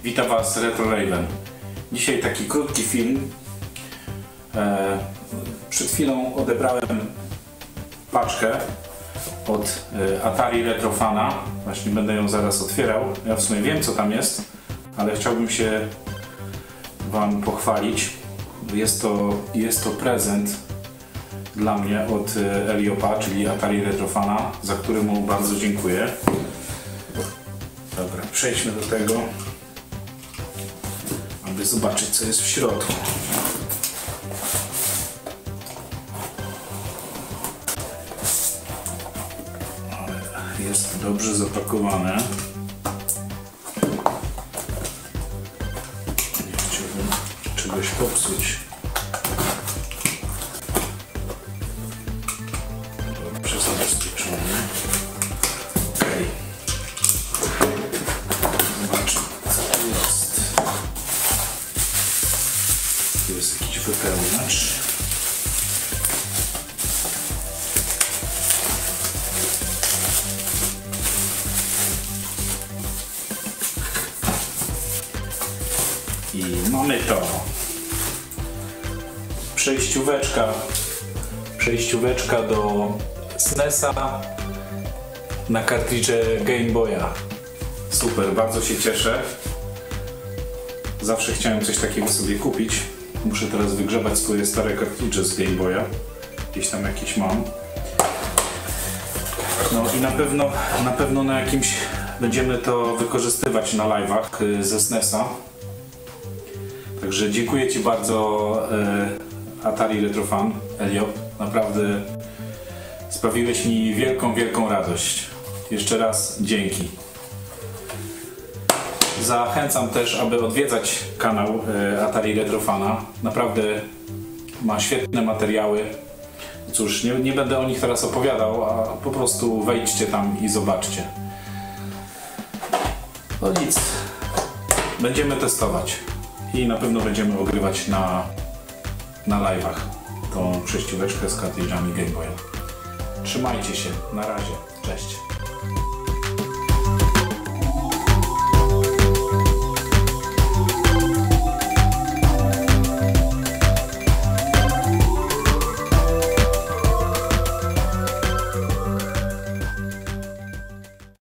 Witam Was, Retro Raven. Dzisiaj taki krótki film. Przed chwilą odebrałem paczkę od Atari Retrofana. Właśnie będę ją zaraz otwierał. Ja w sumie wiem, co tam jest, ale chciałbym się Wam pochwalić. Jest to prezent dla mnie od Eliopa, czyli Atari Retrofana, za który mu bardzo dziękuję. Dobra, przejdźmy do tego, aby zobaczyć, co jest w środku. Jest dobrze zapakowane. Nie chciałbym czegoś popsuć. Dobrze zabezpieczone. Okej. Zobaczmy, co tu jest. Tu jest jakiś wypełniacz. I mamy to. Przejścióweczka do SNES-a na kartridże Game Boya. Super, bardzo się cieszę. Zawsze chciałem coś takiego sobie kupić. Muszę teraz wygrzebać swoje stare kartridże z Game Boya. Gdzieś tam jakieś mam. No i na pewno na jakimś będziemy to wykorzystywać na live'ach ze SNES-a. Także dziękuję Ci bardzo, Atari Retrofan, Eliop. Naprawdę sprawiłeś mi wielką radość. Jeszcze raz dzięki. Zachęcam też, aby odwiedzać kanał Atari Retrofana. Naprawdę ma świetne materiały. Cóż, nie będę o nich teraz opowiadał, a po prostu wejdźcie tam i zobaczcie. No nic, będziemy testować. I na pewno będziemy ogrywać na live'ach tą przejścióweczkę z kartridżami Game Boya. Trzymajcie się, na razie, cześć.